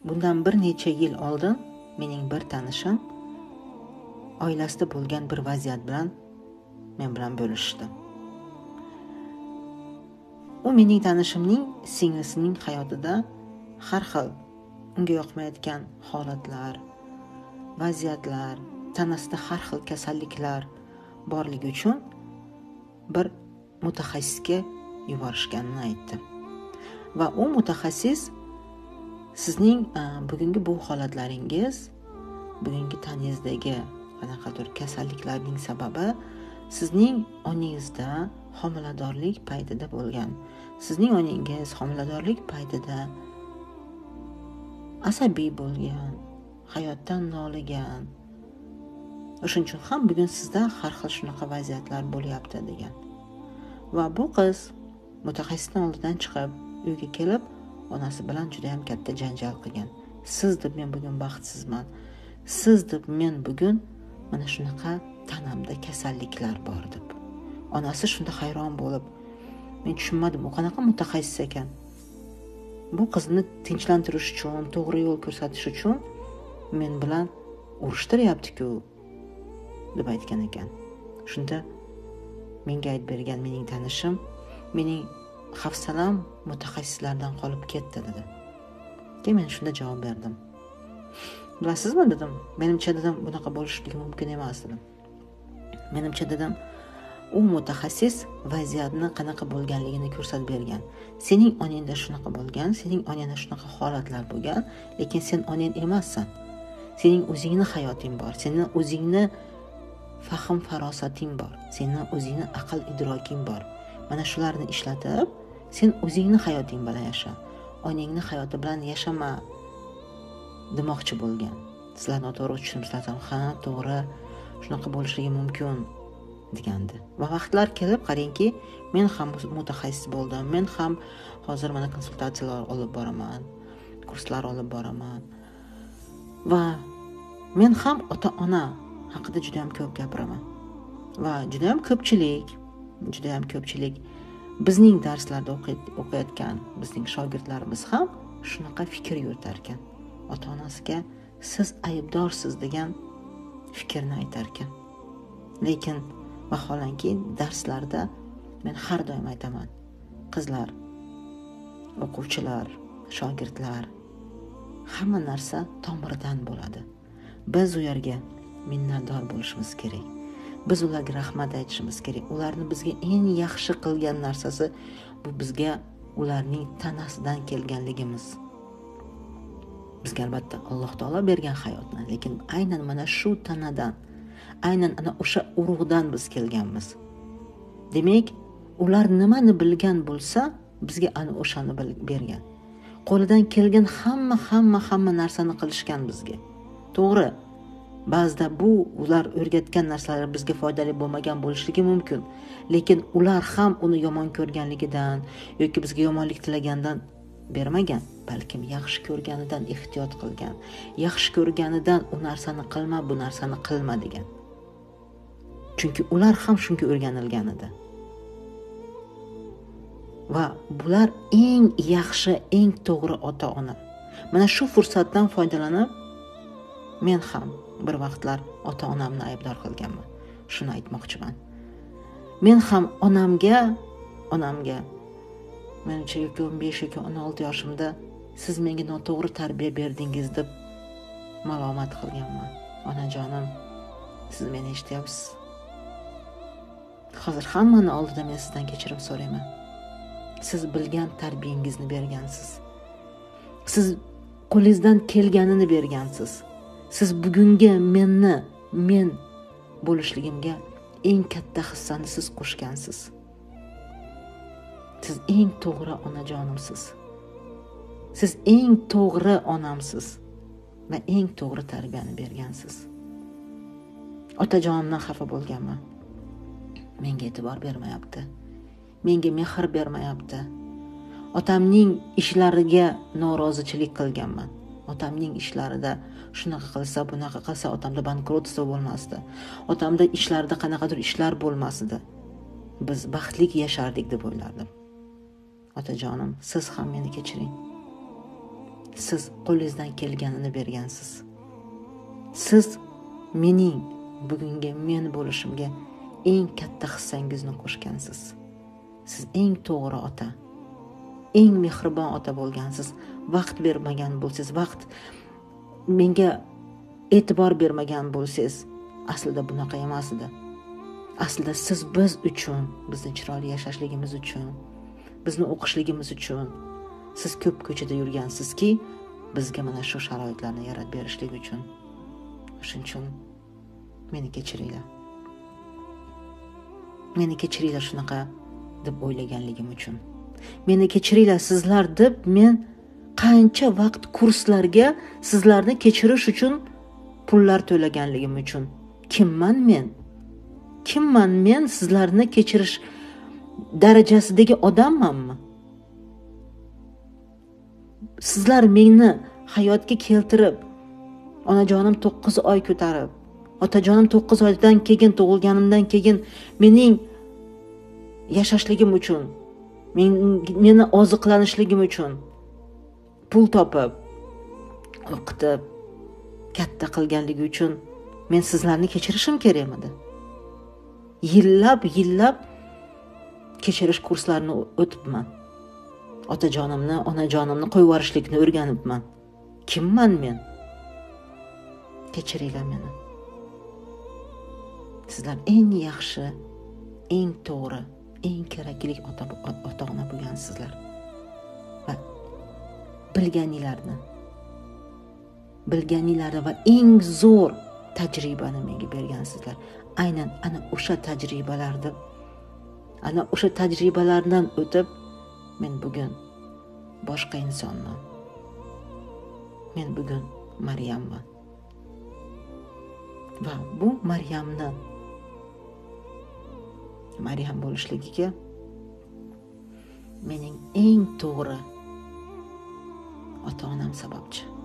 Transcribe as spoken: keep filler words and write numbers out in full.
bundan bir necha yil oldin mening bir tanishim oilasida bo'lgan bir vaziyat bilan men bilan bo'lishdi. U mening tanishimning singlisining hayotida har xil unga yoqmayotgan holatlar, vaziyatlar, tanasida har xil kasalliklar borligi uchun bir mutaxassisga yuborishganini aytdi. Va u mutaxassis sizning bugungi bu holatlaringiz, bugungi taningizdagi qanaqadir kasalliklarning sababi sizning onangizda homiladorlik paytida bo'lgan. Sizning onangiz homiladorlik paytida asabiy bo'lgan, hayotdan noligan. O'shuning uchun ham bugun sizda har xil shunaqa vaziyatlar bo'lyapti degan. Va bu qiz mutaxassisning oldidan chiqib uyga kelib onasi bilan juda ham katta janjal qilgan. Siz deb men bugun baxtsizman. Siz deb men bugun mana shunaqa tanamda kasalliklar bor deb. Onasi shunda hayron bo'lib, men tushunmadim, u qanaqa mutaxassis ekan. Bu qizni tinchlantirish uchun, to'g'ri yo'l ko'rsatish uchun men bilan urushtiryapti-ku deb aytgan ekan. Shunda menga aytib bergan mening tanishim, mening hafsalam mutaxassislardan qolib ketdi dedi. Keyin men shunda javob berdim. Bilasizmi dedim, menimcha dedim bunaqa bo'lishligi mumkin emas dedim. Menimcha dedim, u mutaxassis vaziyatni qanaqa bo'lganligini ko'rsatib bergan. Sening onangda shunaqa bo'lgan, sening onangda shunaqa holatlar bo'lgan, lekin sen onang emassan. Sening o'zingning hayoting bor, sening o'zingning fahm farosating bor, sening o'zingning aql idroking bor. Mana shularni ishlatib, sen o'zingning hayoting bilan yasha. Onangning hayoti bilan yashama demoqchi bo'lgan. Sizlar noto'g'ri tushunibsizlar, ha, to'g'ri, shunaqa bo'lishligi mumkin degandi. Va vaqtlar kelib qarangki, men ham mutaxassis bo'ldim. Men ham hozir mana konsultatsiyalar olib boraman, kurslar olib boraman. Va men ham ota-ona haqida juda ham ko'p gapiraman. Va juda ham ko'pchilik, juda ham ko'pchilik bizning darslarda o'qiyotgan bizning shogirdlarimiz ham shunaqa fikr yuritar ekan. Ota-onasiga siz aybdorsiz degan fikrni aytar ekan. Lekin vaholanki darslarda men har doim aytaman. Qizlar, o'quvchilar, shogirdlar, hamma narsa tomiridan bo'ladi. Biz u yerga minnatdor bo'lishimiz kerak. Biz ularga rahmat aytishimiz kerak. Ularni bizga eng yaxshi qilgan narsasi bu bizga ularning tanasidan kelganligimiz. Bizga albatta Alloh taolo bergan hayotni, lekin aynan mana shu tanadan, aynan ana o'sha urug'dan biz kelganmiz. Demak, ular nimani bilgan bo'lsa, bizga ana o'shani bergan. Qo'lidan kelgan hamma hamma hamma narsani qilishgan bizga. To'g'ri. Ba'zida bu ular o'rgatgan narsalar bizga foydali bo'lmagan bo'lishligi mumkin, lekin ular ham uni yomon ko'rganligidan yoki bizga yomonlik tilagandan bermagan, balkim yaxshi ko'rganidan ehtiyot qilgan. Yaxshi ko'rganidan u narsani qilma, bu narsani qilma degan. Chunki ular ham shunga o'rganilgan edi. Va bular eng yaxshi, eng to'g'ri ota-ona. Mana shu fursatdan foydalanib men ham bir vaqtlar ota-onamni aybdor qilganman. Shuni aytmoqchiman. Men ham onamga, onamga menimcha yoki o'n besh yoki o'n olti yoshimda siz menga noto'g'ri tarbiya berdingiz deb malomat qilganman. Onajonim, siz meni eshityapsiz? Hozir hammani oldida men sizdan kechirim so'rayman. Siz bilgan tarbiyangizni bergansiz. Siz qo'lingizdan kelganini bergansiz. Siz bugungi menni, men bo'lishligimga eng katta hissani siz qo'shgansiz. Siz eng to'g'ri onajonimsiz. Siz eng to'g'ri onamsiz va eng to'g'ri tarbiyani bergansiz. Otajonimdan xafa bo'lganman. Menga e'tibor bermayapti. Menga mehr bermayapti. Otamning ishlariga norozichilik qilganman. Otamning ishlarida shunaqa qilsa, bunaqa qilsa, otamda bankrotство bo'lmasdi. Otamda ishlarida qanaqadir ishlar bo'lmasdi. Biz baxtli yashardik deb o'ylardim. Otajonim, siz ham meni kechiring. siz qo'lingizdan kelganini bergansiz. Siz mening bugungi men bo'lishimga eng katta hissangizni qo'shgansiz. Siz eng to'g'ri ota, eng mehribon ota bo'lgansiz. Vaqt bermagan bo'lsangiz, vaqt menga e'tibor bermagan bo'lsangiz, aslida bunaqa emas edi. Aslida siz biz uchun, bizni chiroyli yashashligimiz uchun, bizni o'qishligimiz uchun siz ko'p ko'chada yurgansizki, bizga mana shu sharoitlarni yaratib berishlik uchun. Shuning uchun meni kechiringlar. Meni kechiringlar shunaqa deb o'ylaganligim uchun. Meni kechiringlar sizlar deb men qancha vaqt kurslarga sizlarni kechirish uchun pullar to'laganligim uchun. Kimman men? Kimman men sizlarni kechirish darajasidagi odammanmi? Sizlar meni hayotga keltirib, onajonim to'qqiz oy ko'tarib, otajonim to'qqiz oydan keyin tug'ilganimdan keyin mening yashashligim uchun, men, meni oziqlanishligim uchun pul topib, o'qitib, katta qilganligi uchun men sizlarni kechirishim kerakmidi? Yillab, yillab kechirish kurslarini o'tibman. Otajonimni, onajonimni qo'yib yuborishlikni o'rganibman. Kimman men? Kechiringlar meni. Sizlar eng yaxshi, eng to'g'ri, eng kerakli ota ota-ona bo'lgansizlar. Va bilganinglarni, bilganinglarni va eng zo'r tajribani menga bergansizlar. Aynan ana o'sha tajribalarni, ana o'sha tajribalardan o'tib men bugun boshqa insonman. Men bugun Maryamman. Va bu Maryamni Maryam bo'lishligiga mening eng to'g'ri ota-onam sababchi.